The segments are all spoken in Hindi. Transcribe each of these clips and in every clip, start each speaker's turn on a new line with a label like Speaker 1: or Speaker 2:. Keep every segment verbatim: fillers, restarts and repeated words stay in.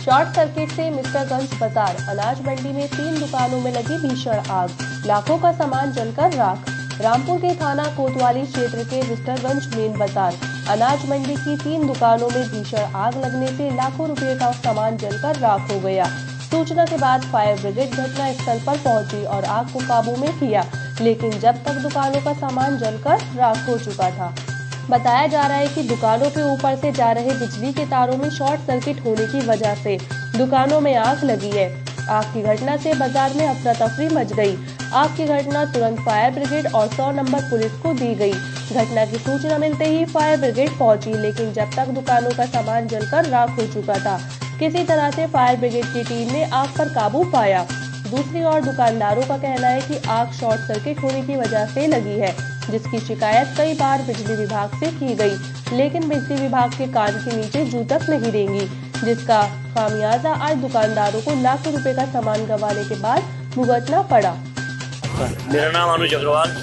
Speaker 1: शॉर्ट सर्किट से मिस्टरगंज बाजार अनाज मंडी में तीन दुकानों में लगी भीषण आग, लाखों का सामान जलकर राख। रामपुर के थाना कोतवाली क्षेत्र के मिस्टरगंज मेन बाजार अनाज मंडी की तीन दुकानों में भीषण आग लगने से लाखों रुपए का सामान जलकर राख हो गया। सूचना के बाद फायर ब्रिगेड घटना स्थल पर पहुंची और आग को काबू में किया, लेकिन जब तक दुकानों का सामान जलकर राख हो चुका था। बताया जा रहा है कि दुकानों के ऊपर से जा रहे बिजली के तारों में शॉर्ट सर्किट होने की वजह से दुकानों में आग लगी है। आग की घटना से बाजार में अफरा तफरी मच गई। आग की घटना तुरंत फायर ब्रिगेड और सौ नंबर पुलिस को दी गई। घटना की सूचना मिलते ही फायर ब्रिगेड पहुंची, लेकिन जब तक दुकानों का सामान जलकर राख हो चुका था, किसी तरह से फायर ब्रिगेड की टीम ने आग पर काबू पाया। दूसरी ओर दुकानदारों का कहना है कि आग शॉर्ट सर्किट होने की वजह से लगी है, जिसकी शिकायत कई बार बिजली विभाग से की गई, लेकिन बिजली विभाग के कान के नीचे जू तक नहीं देंगी, जिसका खामियाजा आज दुकानदारों को लाखों रुपए का सामान गंवाने के बाद भुगतना पड़ा।
Speaker 2: मेरा नाम अनुज अग्रवाल।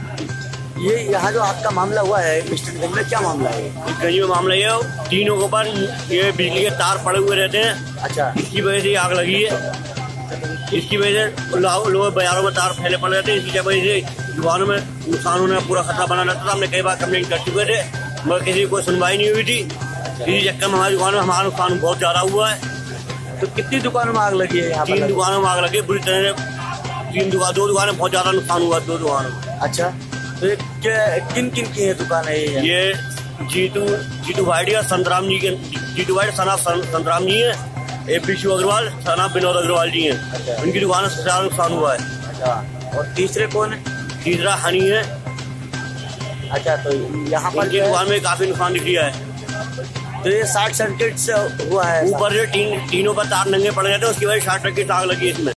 Speaker 3: ये यहाँ जो आपका मामला हुआ है मिस्टरगंज में, क्या मामला है?
Speaker 2: गंज में मामला ये तीनों के ऊपर ये बिजली के तार पड़े हुए रहते हैं।
Speaker 3: अच्छा,
Speaker 2: इसकी वजह से आग लगी है। इसकी वजह से लोग बाजारों में तार फैले पड़ रहते हैं। इसकी वजह से दुकानों में नुकसान होने पूरा खतरा बना रहता था। हमने कई बार कंप्लेंट कर चुके थे, मगर किसी को सुनवाई नहीं हुई थी। इसी चक्कर में हमारी दुकान में हमारा नुकसान बहुत ज्यादा हुआ है।
Speaker 3: तो कितनी दुकानों में आग लगी है?
Speaker 2: तीन दुकानों में आग लगी बुरी तरह से। तीन दुकान दो दुकानें बहुत ज्यादा नुकसान हुआ, दो दुकानों में।
Speaker 3: अच्छा, तो किन किन की है दुकान है ये?
Speaker 2: ये जीतू जीतू भाई और संतराम जी के, जीतू भाई सना संतराम जी है, ए विशु अग्रवाल सना विनोद अग्रवाल जी हैं।
Speaker 3: अच्छा।
Speaker 2: उनकी दुकान से ज्यादा नुकसान हुआ है।
Speaker 3: अच्छा, और तीसरे कौन है?
Speaker 2: तीसरा हनी है।
Speaker 3: अच्छा, तो यहाँ पर
Speaker 2: उनकी दुकान में काफी नुकसान दिख रहा है।
Speaker 3: तो ये शॉर्ट सर्किट से हुआ है?
Speaker 2: ऊपर से तीन तीनों पर तार नंगे पड़ गए थे, उसकी वजह से शॉर्ट सर्किट आग लगी इसमें।